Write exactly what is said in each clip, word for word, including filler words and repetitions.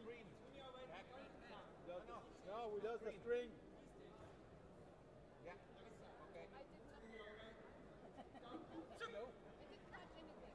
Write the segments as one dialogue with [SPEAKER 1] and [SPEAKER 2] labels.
[SPEAKER 1] Screen.
[SPEAKER 2] No, no, we lost the string.
[SPEAKER 1] Yeah. Okay.
[SPEAKER 3] I did not.
[SPEAKER 1] Slow.
[SPEAKER 3] I didn't touch anything.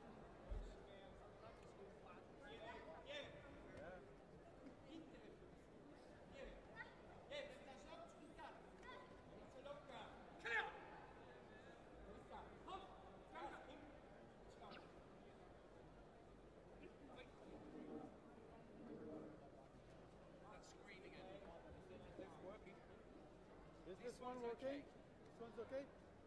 [SPEAKER 1] That screen again. It's working.
[SPEAKER 2] Is this one working? This one's okay?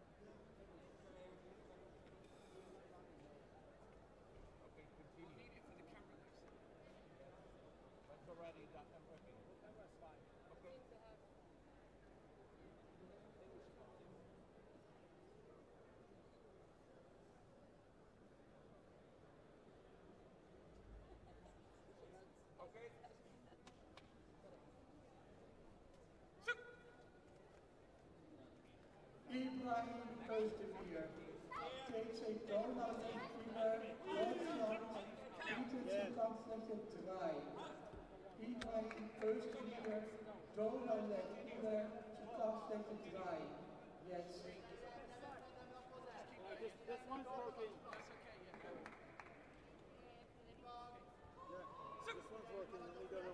[SPEAKER 1] Okay, continue. Need it for the camera next time. That's already that and working. That's fine. Okay. Okay.
[SPEAKER 4] Ibrahim Özdemir takes a donut finger, Deutschland, into Kampfläche drei. Ibrahim Özdemir, donut finger, Kampfläche drei. Yes.
[SPEAKER 2] Uh, this, this one's working.
[SPEAKER 1] That's okay, yeah.
[SPEAKER 2] Yeah, this one's working. Let me go